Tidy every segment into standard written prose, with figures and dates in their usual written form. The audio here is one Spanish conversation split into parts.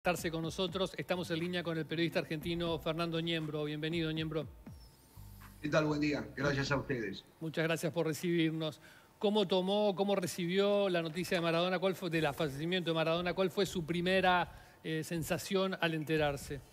Estarse con nosotros. Estamos en línea con el periodista argentino Fernando Niembro. Bienvenido, Niembro. ¿Qué tal? Buen día. Gracias a ustedes. Muchas gracias por recibirnos. ¿Cómo recibió la noticia de Maradona? ¿Cuál fue del fallecimiento de Maradona? ¿Cuál fue su primera sensación al enterarse?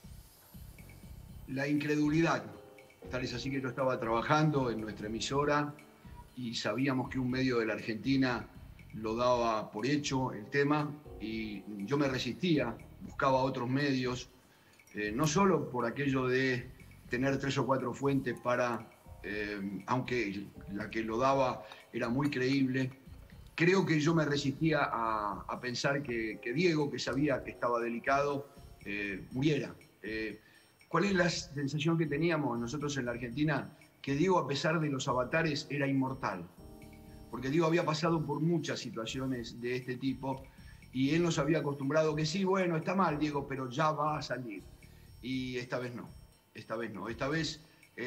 La incredulidad. Tal es así que yo estaba trabajando en nuestra emisora y sabíamos que un medio de la Argentina lo daba por hecho el tema y yo me resistía, buscaba otros medios, no solo por aquello de tener 3 o 4 fuentes para, aunque la que lo daba era muy creíble, creo que yo me resistía a pensar que Diego, que sabía que estaba delicado, muriera. ¿Cuál es la sensación que teníamos nosotros en la Argentina? Que Diego, a pesar de los avatares, era inmortal. Porque Diego había pasado por muchas situaciones de este tipo y él nos había acostumbrado que sí, bueno, está mal, Diego, pero ya va a salir. Y esta vez no, esta vez no. Esta vez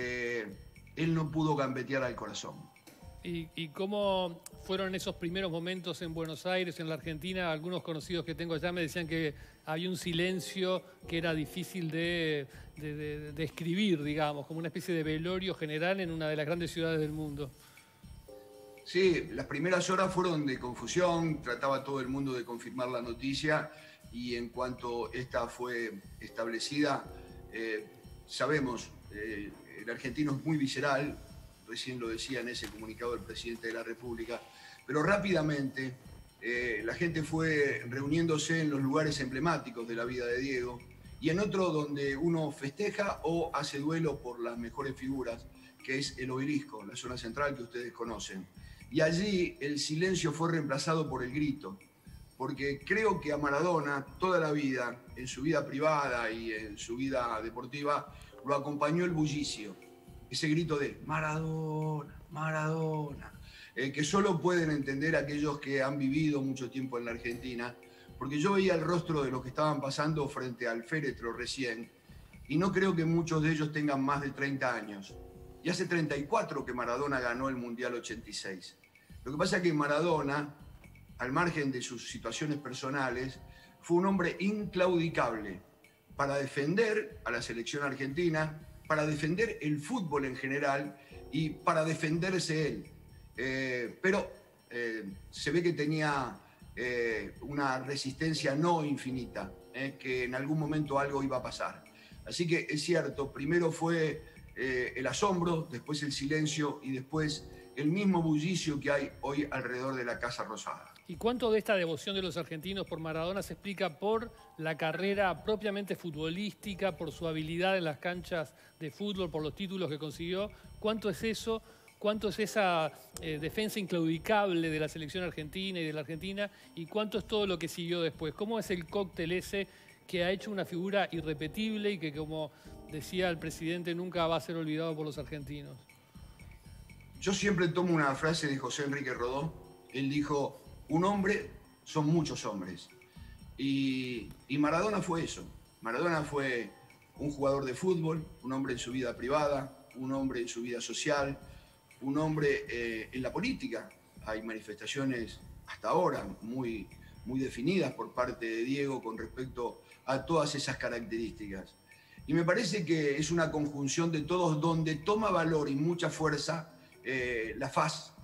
él no pudo gambetear al corazón. ¿Y cómo fueron esos primeros momentos en Buenos Aires, en la Argentina? Algunos conocidos que tengo allá me decían que había un silencio que era difícil de escribir, digamos, como una especie de velorio general en una de las grandes ciudades del mundo. Sí, las primeras horas fueron de confusión, trataba todo el mundo de confirmar la noticia y en cuanto esta fue establecida, sabemos, el argentino es muy visceral, recién lo decía en ese comunicado del presidente de la República, pero rápidamente la gente fue reuniéndose en los lugares emblemáticos de la vida de Diego y en otro donde uno festeja o hace duelo por las mejores figuras, que es el Obelisco, la zona central que ustedes conocen. Y allí el silencio fue reemplazado por el grito, porque creo que a Maradona toda la vida, en su vida privada y en su vida deportiva, lo acompañó el bullicio, ese grito de Maradona, Maradona, que solo pueden entender aquellos que han vivido mucho tiempo en la Argentina, porque yo veía el rostro de los que estaban pasando frente al féretro recién, y no creo que muchos de ellos tengan más de 30 años. Y hace 34 que Maradona ganó el Mundial 86. Lo que pasa es que Maradona, al margen de sus situaciones personales, fue un hombre inclaudicable para defender a la selección argentina, para defender el fútbol en general y para defenderse él. Pero se ve que tenía una resistencia no infinita, que en algún momento algo iba a pasar. Así que es cierto, primero fue el asombro, después el silencio y después el mismo bullicio que hay hoy alrededor de la Casa Rosada. ¿Y cuánto de esta devoción de los argentinos por Maradona se explica por la carrera propiamente futbolística, por su habilidad en las canchas de fútbol, por los títulos que consiguió? ¿Cuánto es eso? ¿Cuánto es esa defensa inclaudicable de la selección argentina y de la Argentina? ¿Y cuánto es todo lo que siguió después? ¿Cómo es el cóctel ese que ha hecho una figura irrepetible y que, como decía el presidente, nunca va a ser olvidado por los argentinos? Yo siempre tomo una frase de José Enrique Rodó. Él dijo, un hombre son muchos hombres. Y Maradona fue eso. Maradona fue un jugador de fútbol, un hombre en su vida privada, un hombre en su vida social, un hombre en la política. Hay manifestaciones hasta ahora muy definidas por parte de Diego con respecto a todas esas características. Y me parece que es una conjunción de todos donde toma valor y mucha fuerza la faz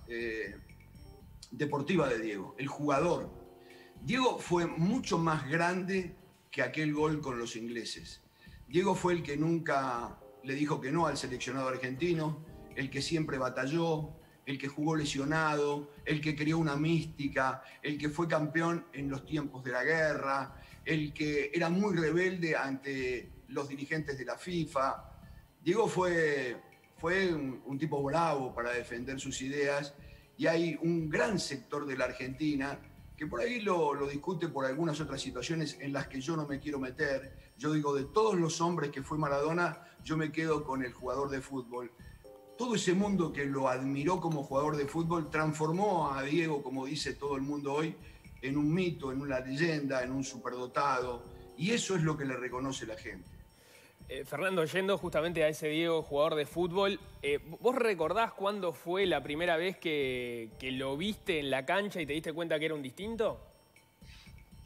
deportiva de Diego, el jugador. Diego fue mucho más grande que aquel gol con los ingleses. Diego fue el que nunca le dijo que no al seleccionado argentino, el que siempre batalló, el que jugó lesionado, el que creó una mística, el que fue campeón en los tiempos de la guerra, el que era muy rebelde ante los dirigentes de la FIFA. Diego fue un tipo bravo para defender sus ideas y hay un gran sector de la Argentina que por ahí lo discute por algunas otras situaciones en las que yo no me quiero meter. Yo digo, de todos los hombres que fue Maradona, yo me quedo con el jugador de fútbol. Todo ese mundo que lo admiró como jugador de fútbol transformó a Diego, como dice todo el mundo hoy, en un mito, en una leyenda, en un superdotado. Y eso es lo que le reconoce la gente. Fernando, yendo justamente a ese Diego, jugador de fútbol, ¿vos recordás cuándo fue la primera vez que lo viste en la cancha y te diste cuenta que era un distinto?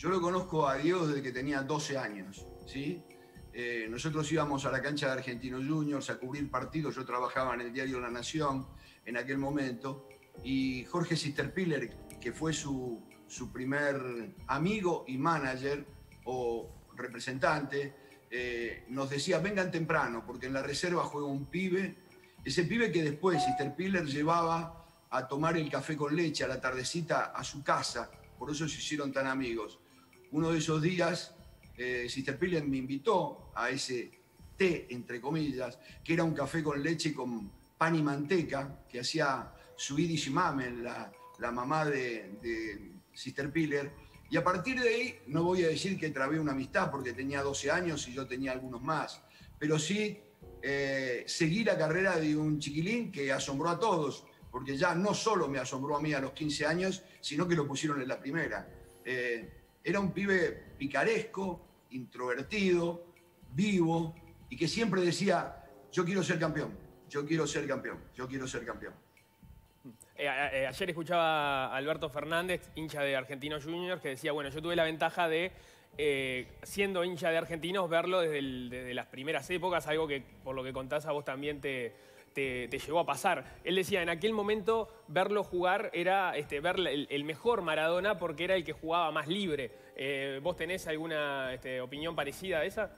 Yo lo conozco a Diego desde que tenía 12 años, ¿sí? Nosotros íbamos a la cancha de Argentinos Juniors a cubrir partidos. Yo trabajaba en el diario La Nación en aquel momento. Y Jorge Sisterpiller, que fue su primer amigo y manager o representante, nos decía: vengan temprano, porque en la reserva juega un pibe. Ese pibe que después Sisterpiller llevaba a tomar el café con leche a la tardecita a su casa. Por eso se hicieron tan amigos. Uno de esos días, Sisterpiller me invitó a ese té, entre comillas, que era un café con leche con pan y manteca, que hacía Swedish Mamen, la mamá de Sisterpiller. Y a partir de ahí, no voy a decir que trabé una amistad, porque tenía 12 años y yo tenía algunos más, pero sí seguí la carrera de un chiquilín que asombró a todos, porque ya no solo me asombró a mí a los 15 años, sino que lo pusieron en la primera. Era un pibe picaresco, introvertido, vivo, y que siempre decía: yo quiero ser campeón, yo quiero ser campeón, yo quiero ser campeón. Ayer escuchaba a Alberto Fernández, hincha de Argentinos Juniors, que decía: bueno, yo tuve la ventaja de, siendo hincha de Argentinos, verlo desde las primeras épocas, algo que por lo que contás a vos también te llegó a pasar. Él decía: en aquel momento verlo jugar era ver el mejor Maradona, porque era el que jugaba más libre. ¿Vos tenés alguna opinión parecida a esa?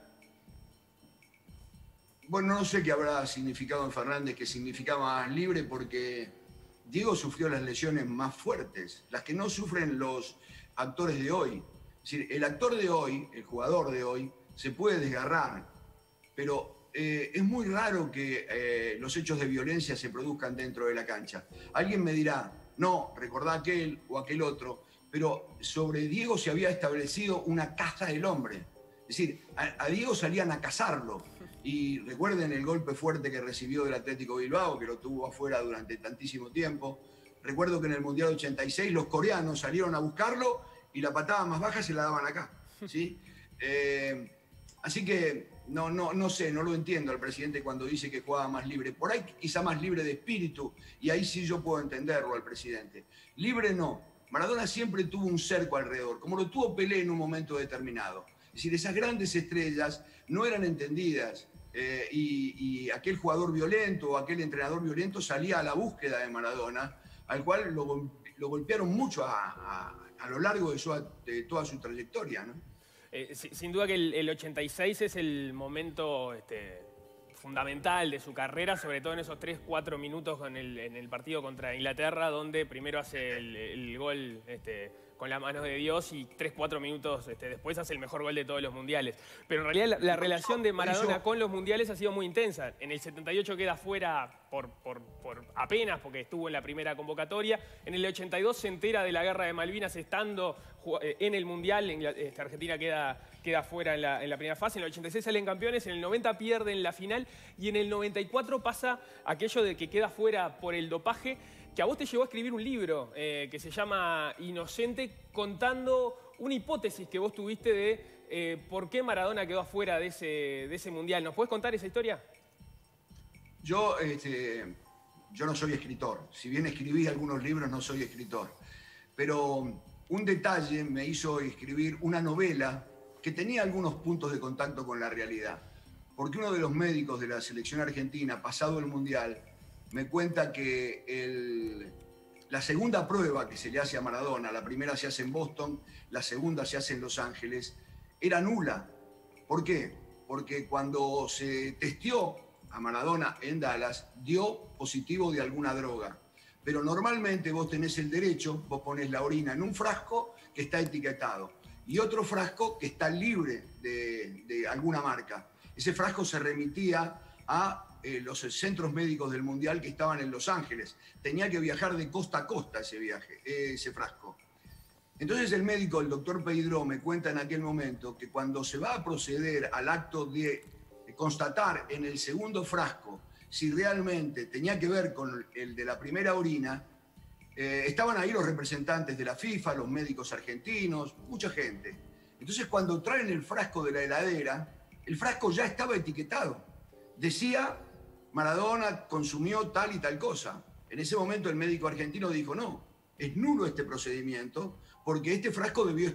Bueno, no sé qué habrá significado en Fernández, que significaba más libre, porque Diego sufrió las lesiones más fuertes, las que no sufren los actores de hoy. Es decir, el actor de hoy, el jugador de hoy, se puede desgarrar, pero es muy raro que los hechos de violencia se produzcan dentro de la cancha. Alguien me dirá: no, recordá aquel o aquel otro, pero sobre Diego se había establecido una caza del hombre. Es decir, a Diego salían a cazarlo. Y recuerden el golpe fuerte que recibió del Atlético Bilbao, que lo tuvo afuera durante tantísimo tiempo. Recuerdo que en el Mundial 86 los coreanos salieron a buscarlo y la patada más baja se la daban acá, ¿sí? Así que no sé, no lo entiendo al presidente cuando dice que jugaba más libre. Por ahí quizá más libre de espíritu, y ahí sí yo puedo entenderlo al presidente. Libre no. Maradona siempre tuvo un cerco alrededor, como lo tuvo Pelé en un momento determinado. Es decir, esas grandes estrellas no eran entendidas. Y aquel jugador violento o aquel entrenador violento salía a la búsqueda de Maradona, al cual lo golpearon mucho a lo largo de toda su trayectoria, ¿no? Sin duda que el 86 es el momento fundamental de su carrera, sobre todo en esos 3-4 minutos en el partido contra Inglaterra, donde primero hace el gol con la mano de Dios y 3-4 minutos después hace el mejor gol de todos los mundiales. Pero en realidad la relación de Maradona con los mundiales ha sido muy intensa. En el 78 queda fuera por apenas, porque estuvo en la primera convocatoria. En el 82 se entera de la guerra de Malvinas estando en el mundial. Argentina queda fuera en la primera fase. En el 86 salen campeones, en el 90 pierden la final y en el 94 pasa aquello de que queda fuera por el dopaje, que a vos te llevó a escribir un libro que se llama Inocente, contando una hipótesis que vos tuviste de por qué Maradona quedó afuera de ese mundial. ¿Nos podés contar esa historia? Yo no soy escritor. Si bien escribí algunos libros, no soy escritor. Pero un detalle me hizo escribir una novela que tenía algunos puntos de contacto con la realidad. Porque uno de los médicos de la selección argentina, pasado el mundial, me cuenta que la segunda prueba que se le hace a Maradona, la primera se hace en Boston, la segunda se hace en Los Ángeles, era nula. ¿Por qué? Porque cuando se testeó a Maradona en Dallas, dio positivo de alguna droga. Pero normalmente vos tenés el derecho, vos ponés la orina en un frasco que está etiquetado y otro frasco que está libre de alguna marca. Ese frasco se remitía a los centros médicos del Mundial que estaban en Los Ángeles. Tenía que viajar de costa a costa ese frasco. Entonces el médico, el doctor Peidró, me cuenta en aquel momento que cuando se va a proceder al acto de constatar en el segundo frasco si realmente tenía que ver con el de la primera orina, estaban ahí los representantes de la FIFA, los médicos argentinos, mucha gente. Entonces cuando traen el frasco de la heladera, el frasco ya estaba etiquetado. Decía: Maradona consumió tal y tal cosa. En ese momento el médico argentino dijo: no, es nulo este procedimiento porque este frasco debió estar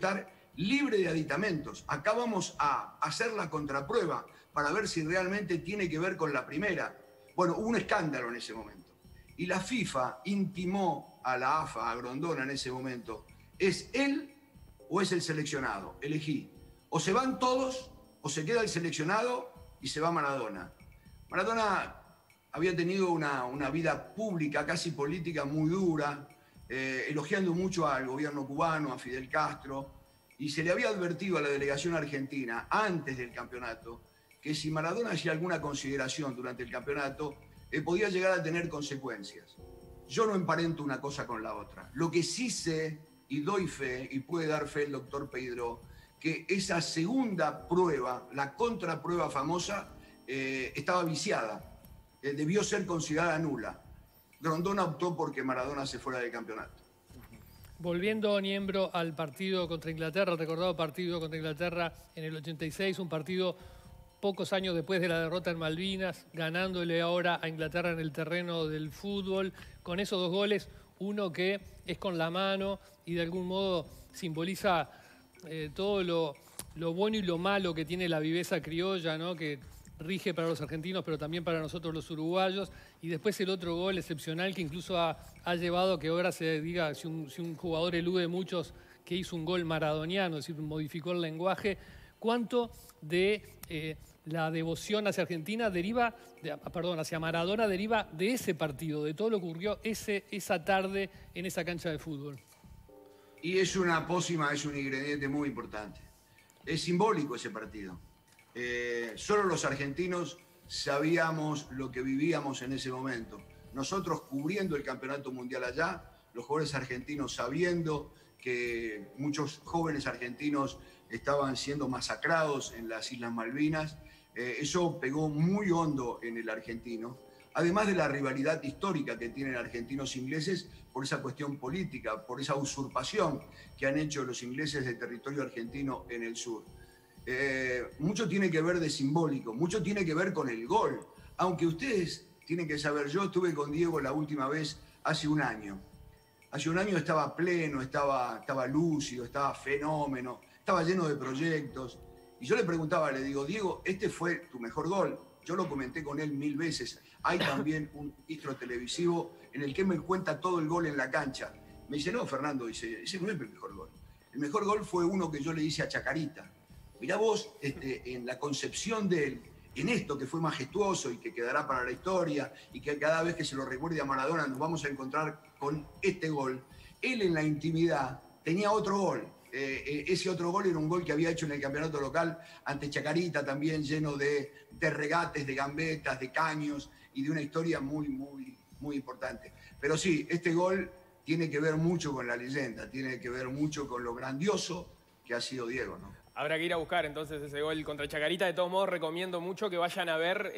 libre de aditamentos. Acá vamos a hacer la contraprueba para ver si realmente tiene que ver con la primera. Bueno, hubo un escándalo en ese momento. Y la FIFA intimó a la AFA, a Grondona en ese momento, ¿es él o es el seleccionado? Elegí. O se van todos o se queda el seleccionado y se va Maradona. Maradona había tenido una vida pública, casi política, muy dura, elogiando mucho al gobierno cubano, a Fidel Castro, y se le había advertido a la delegación argentina antes del campeonato que si Maradona hacía alguna consideración durante el campeonato, podía llegar a tener consecuencias. Yo no emparento una cosa con la otra. Lo que sí sé, y doy fe, y puede dar fe el doctor Peidró, que esa segunda prueba, la contraprueba famosa, estaba viciada. Debió ser considerada nula. Grondona optó porque Maradona se fuera del campeonato. Volviendo, Niembro, al partido contra Inglaterra, el recordado partido contra Inglaterra en el 86, un partido pocos años después de la derrota en Malvinas, ganándole ahora a Inglaterra en el terreno del fútbol, con esos dos goles, uno que es con la mano y de algún modo simboliza todo lo bueno y lo malo que tiene la viveza criolla, ¿no? Que rige para los argentinos, pero también para nosotros los uruguayos. Y después el otro gol excepcional que incluso ha llevado a que ahora se diga, si un jugador elude muchos, que hizo un gol maradoniano, es decir, modificó el lenguaje. ¿Cuánto de la devoción hacia Argentina deriva, hacia Maradona deriva de ese partido, de todo lo que ocurrió esa tarde en esa cancha de fútbol? Y es una pócima, es un ingrediente muy importante. Es simbólico ese partido. Solo los argentinos sabíamos lo que vivíamos en ese momento. Nosotros cubriendo el campeonato mundial allá, los jugadores argentinos sabiendo que muchos jóvenes argentinos estaban siendo masacrados en las Islas Malvinas. Eso pegó muy hondo en el argentino, además de la rivalidad histórica que tienen argentinos e ingleses por esa cuestión política, por esa usurpación que han hecho los ingleses del territorio argentino en el sur. Mucho tiene que ver de simbólico, mucho tiene que ver con el gol, aunque ustedes tienen que saber, yo estuve con Diego la última vez hace un año. Hace un año estaba pleno, estaba lúcido, estaba fenómeno, estaba lleno de proyectos. Y yo le preguntaba, le digo, Diego, este fue tu mejor gol. Yo lo comenté con él 1000 veces. Hay también un registro televisivo en el que me cuenta todo el gol en la cancha. Me dice, no, Fernando, dice, ese no es el mejor gol. El mejor gol fue uno que yo le hice a Chacarita. Mirá vos, en la concepción de él, en esto que fue majestuoso y que quedará para la historia y que cada vez que se lo recuerde a Maradona nos vamos a encontrar con este gol. Él en la intimidad tenía otro gol. Ese otro gol era un gol que había hecho en el campeonato local ante Chacarita, también lleno de regates, de gambetas, de caños y de una historia muy, muy, muy importante. Pero sí, este gol tiene que ver mucho con la leyenda, tiene que ver mucho con lo grandioso que ha sido Diego, ¿no? Habrá que ir a buscar entonces ese gol contra Chacarita. De todos modos, recomiendo mucho que vayan a ver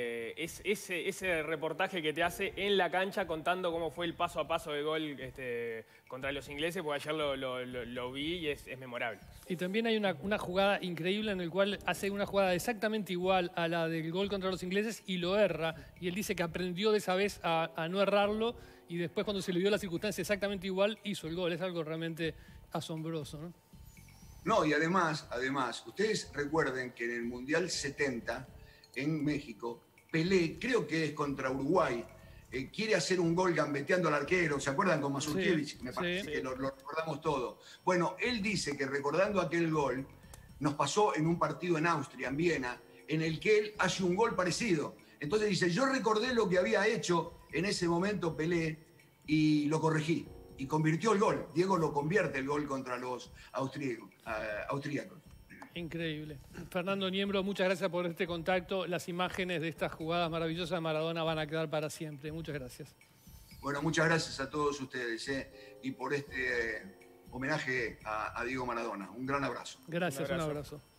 ese reportaje que te hace en la cancha contando cómo fue el paso a paso del gol contra los ingleses, porque ayer lo vi y es memorable. Y también hay una jugada increíble en la cual hace una jugada exactamente igual a la del gol contra los ingleses y lo erra. Y él dice que aprendió de esa vez a no errarlo y después cuando se le dio la circunstancia exactamente igual, hizo el gol. Es algo realmente asombroso, ¿no? No, y además, ustedes recuerden que en el Mundial 70, en México, Pelé, creo que es contra Uruguay, quiere hacer un gol gambeteando al arquero, ¿se acuerdan con Mazurkiewicz? Sí, me parece sí. que lo recordamos todo. Bueno, él dice que recordando aquel gol, nos pasó en un partido en Austria, en Viena, en el que él hace un gol parecido. Entonces dice, yo recordé lo que había hecho en ese momento Pelé y lo corregí. Y convirtió el gol. Diego lo convierte el gol contra los austríacos. Increíble. Fernando Niembro, muchas gracias por este contacto. Las imágenes de estas jugadas maravillosas de Maradona van a quedar para siempre. Muchas gracias. Bueno, muchas gracias a todos ustedes y por este homenaje a Diego Maradona. Un gran abrazo. Gracias, un abrazo.